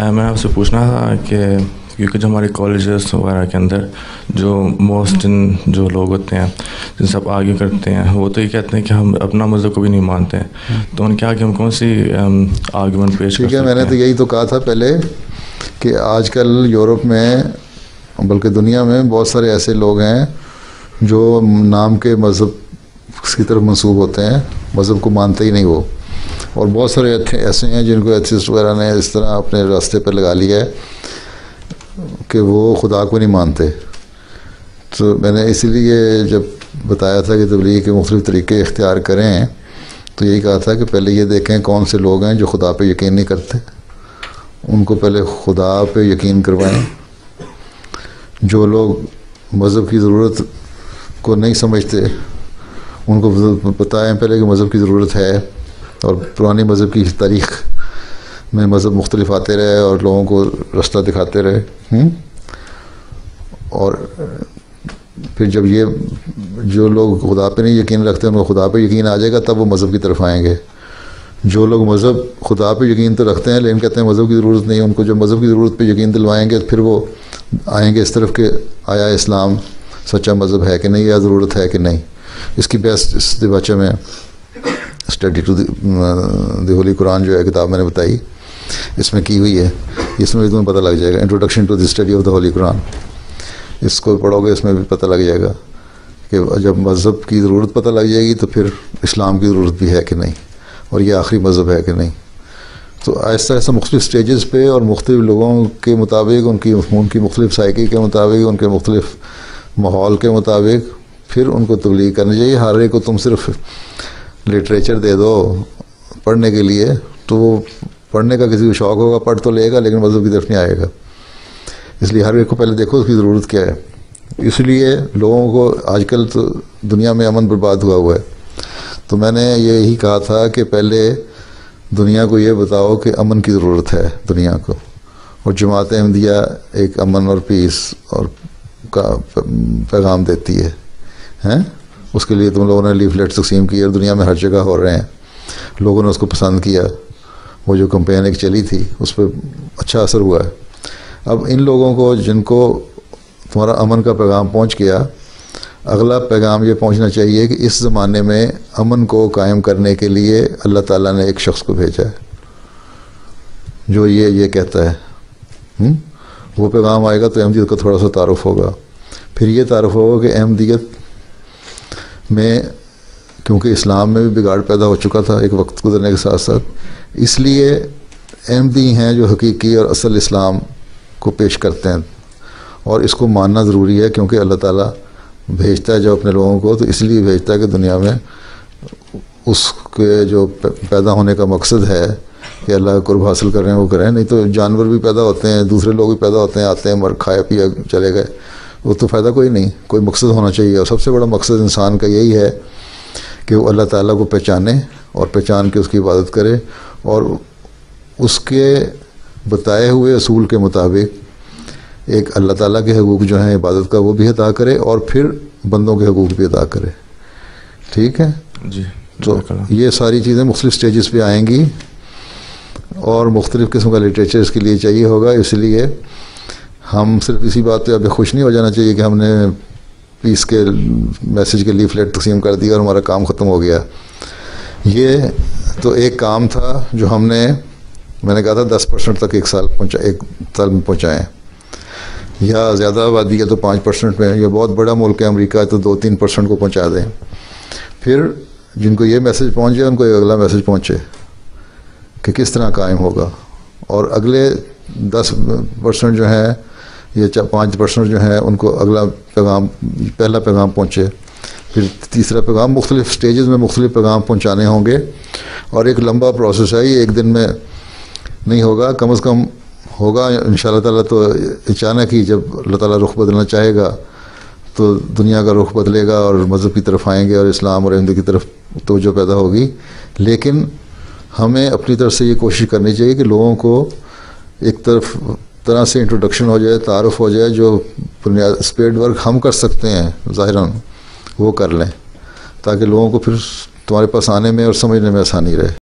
میں آپ سے پوچھنا تھا کہ کیونکہ جو ہمارے کالجز وغیرہ کے اندر جو موسٹ جو لوگ ہوتے ہیں جن سے آپ آرگیو کرتے ہیں وہ تو یہ کہتے ہیں کہ ہم اپنا مذہب کو بھی نہیں مانتے ہیں، تو ان کے آگے ہم کون سی آرگیومنٹ پیش کر سکتے ہیں؟ میں نے تو یہی تو کہا تھا پہلے کہ آج کل یورپ میں بلکہ دنیا میں بہت سارے ایسے لوگ ہیں جو نام کے مذہب کی طرف منسوب ہوتے ہیں، مذہب کو مانتے ہی نہیں وہ، اور بہت سارے ایسے ہیں جن کو ایتھسٹ وغیرہ نے اس طرح اپنے راستے پہ لگا لیا ہے کہ وہ خدا کو نہیں مانتے۔ تو میں نے اسی لیے جب بتایا تھا کہ تبلیغ کے مختلف طریقے اختیار کریں تو یہی کہا تھا کہ پہلے یہ دیکھیں کون سے لوگ ہیں جو خدا پہ یقین نہیں کرتے، ان کو پہلے خدا پہ یقین کروائیں۔ جو لوگ مذہب کی ضرورت کو نہیں سمجھتے ان کو بتائیں پہلے کہ مذہب کی ضرورت ہے، اور پرانی مذہب کی تاریخ میں مذہب مختلف آتے رہے اور لوگوں کو راستہ دکھاتے رہے۔ اور پھر جب یہ جو لوگ خدا پہ نہیں یقین رکھتے ان کو خدا پہ یقین آ جائے گا تب وہ مذہب کی طرف آئیں گے۔ جو لوگ مذہب خدا پہ یقین تو رکھتے ہیں لیکن کہتے ہیں مذہب کی ضرورت نہیں، ان کو جب مذہب کی ضرورت پہ یقین دلوائیں گے پھر وہ آئیں گے اس طرف کہ آیا اسلام سچا مذہب ہے کہ نہیں، یا ضرورت ہے کہ نہیں۔ اس کی بیسٹ اس دیباچہ میں study to the holy Quran جو ہے کتاب میں نے بتائی اس میں کی ہوئی ہے، اس میں بھی تمہیں پتہ لگ جائے گا، introduction to the study of the holy Quran, اس کو پڑھو گے اس میں بھی پتہ لگ جائے گا کہ جب مذہب کی ضرورت پتہ لگ جائے گی تو پھر اسلام کی ضرورت بھی ہے کہ نہیں، اور یہ آخری مذہب ہے کہ نہیں۔ تو آہستہ آہستہ مختلف سٹیجز پہ اور مختلف لوگوں کے مطابق ان کی مختلف سائیکی کے مطابق ان کے مختلف ماحول کے مطابق پھر ان کو تبلیغ کرنی چاہیے۔ ہر ایک کو تم صرف لٹریچر دے دو پڑھنے کے لیے تو وہ پڑھنے کا کسی کو شوق ہوگا پڑھ تو لے گا لیکن مذہب کی طرف نہیں آئے گا۔ اس لیے ہر ایک کو پہلے دیکھو اس کی ضرورت کیا ہے۔ اس لیے لوگوں کو آج کل تو دنیا میں امن برباد ہوا ہے، تو میں نے یہی کہا تھا کہ پہلے دنیا کو یہ بتاؤ کہ امن کی ضرورت ہے دنیا کو، اور جماعت احمدیہ ایک امن اور پیس اور کا پیغام دیتی ہے۔ اس کے لیے تم لوگوں نے لیفلیٹ تقسیم کی اور دنیا میں ہر جگہ ہو رہے ہیں، لوگوں نے اس کو پسند کیا، وہ جو کمپین ایک چلی تھی اس پہ اچھا اثر ہوا ہے۔ اب ان لوگوں کو جن کو تمہارا امن کا پیغام پہنچ گیا، اگلا پیغام یہ پہنچنا چاہیے کہ اس زمانے میں امن کو قائم کرنے کے لیے اللہ تعالیٰ نے ایک شخص کو بھیجا ہے جو یہ کہتا ہے۔ وہ پیغام آئے گا تو احمدیت کا تھوڑا سا تعارف ہوگا، پھر یہ تعارف ہوگا کہ احمدیت میں کیونکہ اسلام میں بھی بگاڑ پیدا ہو چکا تھا ایک وقت گزرنے کے ساتھ ساتھ، اس لیے احمدی ہیں جو حقیقی اور اصل اسلام کو پیش کرتے ہیں، اور اس کو ماننا ضروری ہے کیونکہ اللہ تعالیٰ بھیجتا ہے جو اپنے لوگوں کو تو اس لیے بھیجتا ہے کہ دنیا میں اس کے جو پیدا ہونے کا مقصد ہے کہ اللہ کا قرب حاصل کر رہے ہیں وہ کریں، نہیں تو جانور بھی پیدا ہوتے ہیں، دوسرے لوگ بھی پیدا ہوتے ہیں، آتے ہیں مر کھایا پیا چلے گئے، وہ تو فائدہ کوئی نہیں، کوئی مقصد ہونا چاہیے، اور سب سے بڑا مقصد انسان کا یہی ہے کہ وہ اللہ تعالیٰ کو پہچانے اور پہچان کے اس کی عبادت کرے، اور اس کے بتائے ہوئے اصول کے مطابق ایک اللہ تعالیٰ کے حقوق جو ہیں عبادت کا وہ بھی ادا کرے اور پھر بندوں کے حقوق بھی ادا کرے۔ ٹھیک ہے جی، تو یہ ساری چیزیں مختلف سٹیجز پہ آئیں گی اور مختلف قسم کا لٹریچر اس کے لیے چاہیے ہوگا، اس لیے ہم صرف اسی بات پہ ابھی خوش نہیں ہو جانا چاہیے کہ ہم نے پیس کے میسج کے لیفلیٹ تقسیم کر دیا اور ہمارا کام ختم ہو گیا۔ یہ تو ایک کام تھا جو ہم نے، میں نے کہا تھا 10% تک ایک سال میں پہنچائیں، یا زیادہ آبادی ہے تو 5% میں، یا بہت بڑا ملک ہے امریکہ ہے تو 2-3% کو پہنچا دیں، پھر جن کو یہ میسج پہنچ جائے ان کو یہ اگلا میسج پہنچے کہ کس طرح قائم ہوگا، اور اگلے 10% جو ہیں یہ 5% جو ہیں ان کو اگلا پیغام، پہلا پیغام پہنچے، پھر تیسرا پیغام، مختلف سٹیجز میں مختلف پیغام پہنچانے ہوں گے، اور ایک لمبا پروسیس ہے، یہ ایک دن میں نہیں ہوگا، کم از کم ہوگا انشاءاللہ تعالیٰ تو اچانک ہی، جب اللہ تعالیٰ رخ بدلنا چاہے گا تو دنیا کا رخ بدلے گا اور مذہب کی طرف آئیں گے اور اسلام اور احمدیت کی طرف توجہ پیدا ہوگی، لیکن ہمیں اپنی طرف سے یہ کوشش کرنی چاہیے کہ لوگوں کو ایک طرح سے انٹروڈکشن ہو جائے، تعارف ہو جائے، جو بنیاد اسپیڈ ورک ہم کر سکتے ہیں ظاہراً وہ کر لیں، تاکہ لوگوں کو پھر تمہارے پاس آنے میں اور سمجھنے میں آسانی رہے۔